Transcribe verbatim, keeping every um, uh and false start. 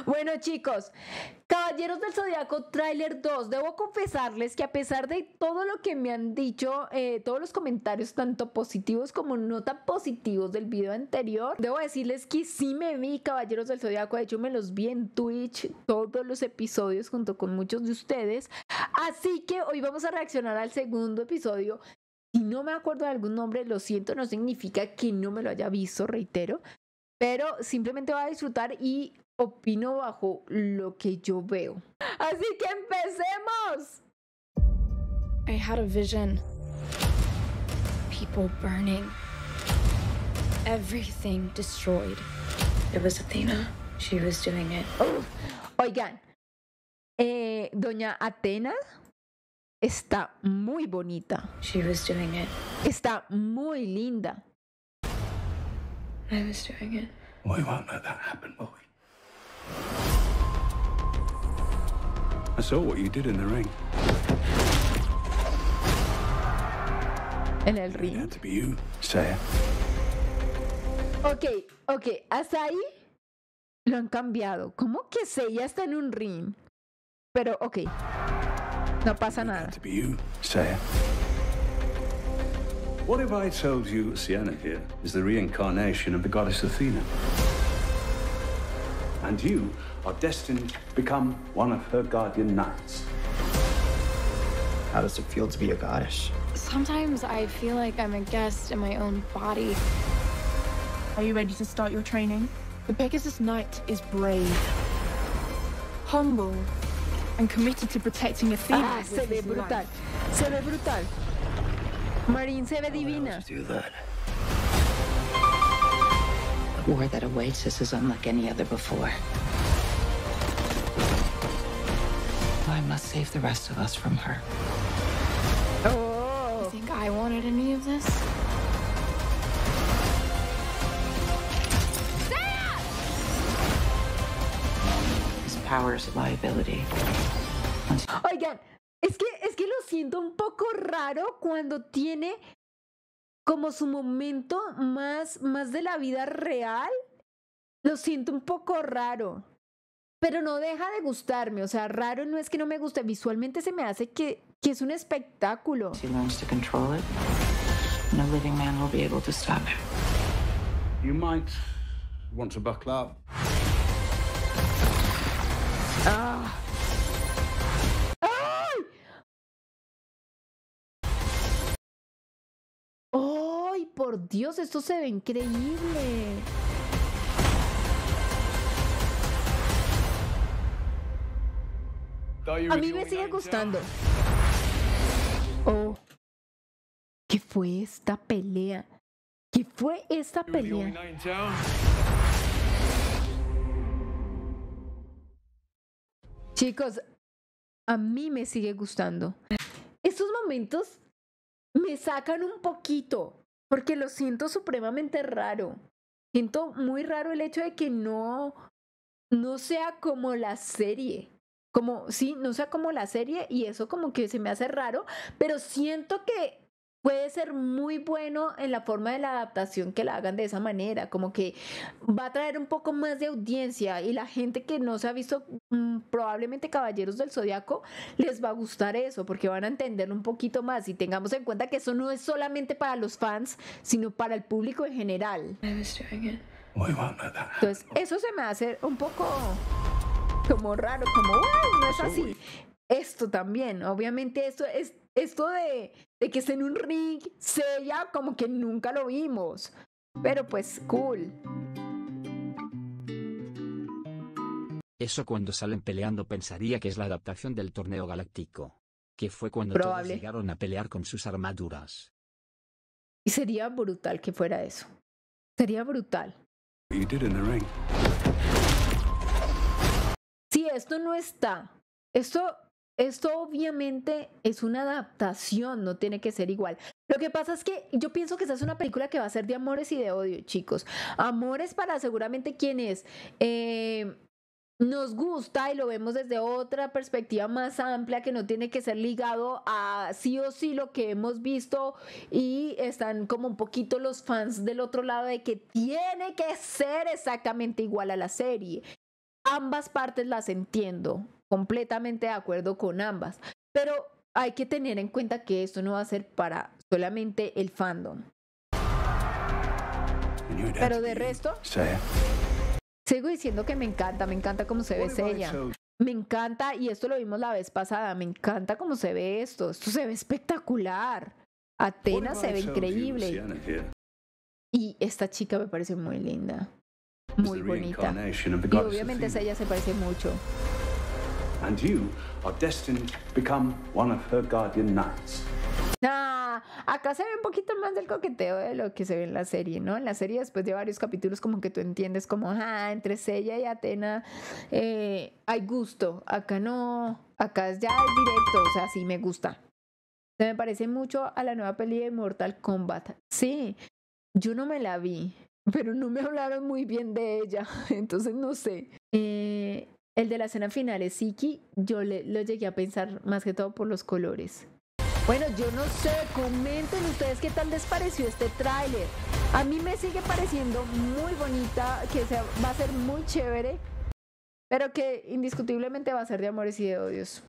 Bueno, chicos, Caballeros del Zodiaco Tráiler dos. Debo confesarles que a pesar de todo lo que me han dicho, eh, todos los comentarios, tanto positivos como no tan positivos del video anterior, debo decirles que sí me vi Caballeros del Zodiaco. De hecho, me los vi en Twitch, todos los episodios junto con muchos de ustedes. Así que hoy vamos a reaccionar al segundo episodio. Si no me acuerdo de algún nombre, lo siento, no significa que no me lo haya visto, reitero. Pero simplemente voy a disfrutar y opino bajo lo que yo veo. Así que empecemos. I had a vision. People burning. Everything destroyed. It was Athena. She was doing it. Uf. Oigan, eh, doña Atena está muy bonita. She was doing it. Está muy linda. I was doing it. We won't let that happen, will we? I saw what you did in the ring. En el It ring. had to be you, Saya. Ok, ok, hasta ahí lo han cambiado. ¿Cómo que Seiya está en un ring? Pero ok, no pasa It nada. had to be you, Saya. What if I told you Sienna here is the reincarnation of the goddess Athena? And you are destined to become one of her guardian knights. How does it feel to be a goddess? Sometimes I feel like I'm a guest in my own body. Are you ready to start your training? The Pegasus Knight is brave, humble, and committed to protecting Athena. Ah, se ve brutal. Se ve brutal. Marín se ve divina. Do that. The war that awaits us is unlike any other before. I must save the rest of us from her. You Oh, think I wanted any of this? His power is a liability. oigan, es que, es que lo siento un poco raro cuando tiene como su momento más, más de la vida real. Lo siento un poco raro. Pero no deja de gustarme. O sea, raro no es que no me guste. Visualmente se me hace que, que es un espectáculo. He learns to control it. No living man will be able to stop him. You might want to buckle up. Ah. ¡Ay! ¡Ay, por Dios! Esto se ve increíble. A mí me sigue gustando. Oh. ¿Qué fue esta pelea? ¿Qué fue esta pelea? Chicos, a mí me sigue gustando. Estos momentos me sacan un poquito, porque lo siento supremamente raro. Siento muy raro el hecho de que no, no sea como la serie. Como, sí, no sea como la serie y eso como que se me hace raro, pero siento que puede ser muy bueno en la forma de la adaptación que la hagan de esa manera, como que va a traer un poco más de audiencia y la gente que no se ha visto mmm, probablemente Caballeros del Zodiaco les va a gustar eso porque van a entenderlo un poquito más y tengamos en cuenta que eso no es solamente para los fans, sino para el público en general. I was doing it. We won't let that happen. Entonces, eso se me hace un poco como raro, como, wow, no es así. Esto también, obviamente esto es esto de, de que esté en un ring, Seiya, como que nunca lo vimos. Pero pues, cool. Eso cuando salen peleando pensaría que es la adaptación del torneo galáctico. Que fue cuando Probable. todos llegaron a pelear con sus armaduras. Y sería brutal que fuera eso. Sería brutal. What you did in the ring. Si esto no está, esto, esto obviamente es una adaptación, no tiene que ser igual. Lo que pasa es que yo pienso que esta es una película que va a ser de amores y de odio, chicos. Amores para seguramente quienes eh, nos gusta y lo vemos desde otra perspectiva más amplia que no tiene que ser ligado a sí o sí lo que hemos visto y están como un poquito los fans del otro lado de que tiene que ser exactamente igual a la serie. ambas partes las entiendo, completamente de acuerdo con ambas, pero hay que tener en cuenta que esto no va a ser para solamente el fandom. Pero de resto, sigo diciendo que me encanta, me encanta cómo se ve Seiya. Me encanta, y esto lo vimos la vez pasada, me encanta cómo se ve esto. Esto se ve espectacular. Athena se ve increíble. Y esta chica me parece muy linda, muy bonita. Y obviamente Seiya se parece mucho. And you are destined to become one of her guardian knights. Ah, acá se ve un poquito más del coqueteo de lo que se ve en la serie, ¿no? En la serie, después de varios capítulos, como que tú entiendes como, ah, entre Seiya y Athena eh, hay gusto. Acá no, acá ya es directo, o sea, sí me gusta. Se me parece mucho a la nueva peli de Mortal Kombat. Sí, yo no me la vi, pero no me hablaron muy bien de ella, entonces no sé. Eh, el de la escena final es Iki, yo le, lo llegué a pensar más que todo por los colores. Bueno, yo no sé, comenten ustedes qué tal les pareció este tráiler. A mí me sigue pareciendo muy bonita, que se, va a ser muy chévere, pero que indiscutiblemente va a ser de amores y de odios.